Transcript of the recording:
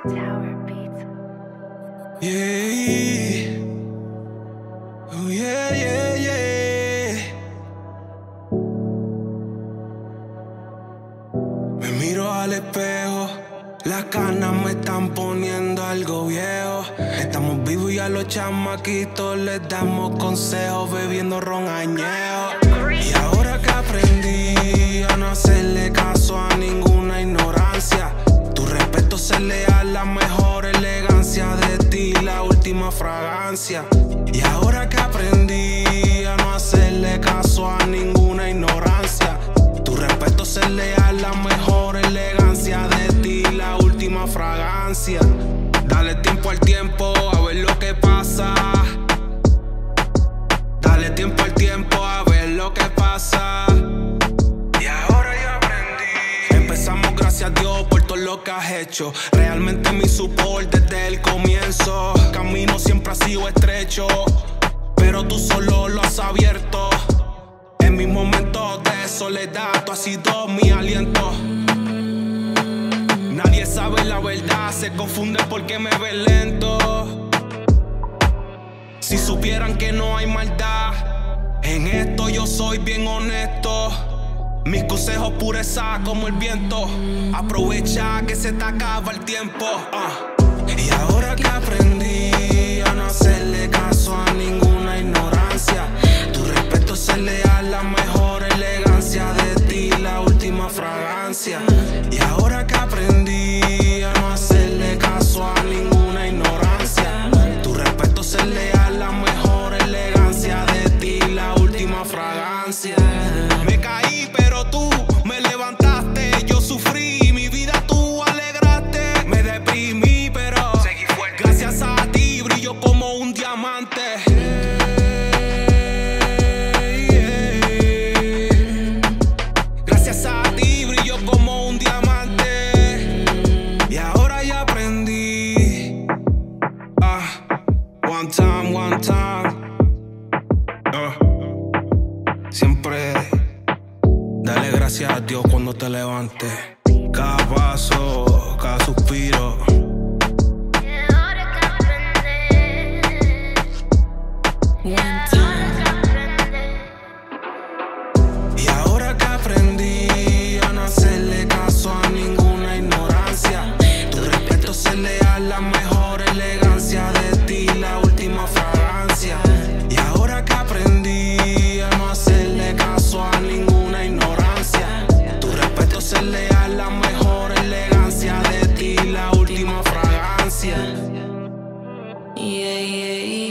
Tower Beats. Yeah. Oh, yeah, yeah, yeah. Me miro al espejo, las canas me están poniendo algo viejo. Estamos vivos y a los chamaquitos les damos consejos bebiendo ron añejo. Y ahora que aprendí a no hacerle caso a ninguna ignorancia, tu respeto se lea la mejor elegancia de ti, la última fragancia. Y ahora que aprendí a no hacerle caso a ninguna ignorancia, tu respeto se lea la mejor elegancia de ti, la última fragancia. Dale tiempo al tiempo a ver lo que pasa. Dale tiempo al tiempo a ver lo que pasa. Y ahora yo aprendí. Empezamos, gracias a Dios por todo lo que has hecho. Realmente mi support desde el comienzo. Camino siempre ha sido estrecho, pero tú solo lo has abierto. En mis momentos de soledad tú has sido mi aliento. Nadie sabe la verdad, se confunde porque me ve lento. Si supieran que no hay maldad en esto, yo soy bien honesto. Mis consejos pureza como el viento. Aprovecha que se te acaba el tiempo. Y ahora que aprendí a no hacerle caso a ninguna ignorancia, tu respeto se lea la mejor elegancia de ti, la última fragancia. Y ahora que aprendí a no hacerle caso a ninguna ignorancia, tu respeto se lea la mejor elegancia de ti, la última fragancia. Me caí pero tú me levantaste, yo sufrí, mi vida tú alegraste. Me deprimí pero seguí fuerte, gracias a ti brillo como un diamante. Gracias a ti brillo como un diamante. Y ahora ya aprendí. One time, one time. Siempre dale gracias a Dios cuando te levantes. Cada paso, cada suspiro. One time. Y ahora que aprendí a no hacerle caso a ninguna ignorancia, tu respeto se lea la mejor elegancia de ti, la última fragancia. Y ahora que aprendí a no hacerle caso a ninguna ignorancia, tu respeto se lea la mejor elegancia de ti, la última fragancia. Yeah, yeah, yeah.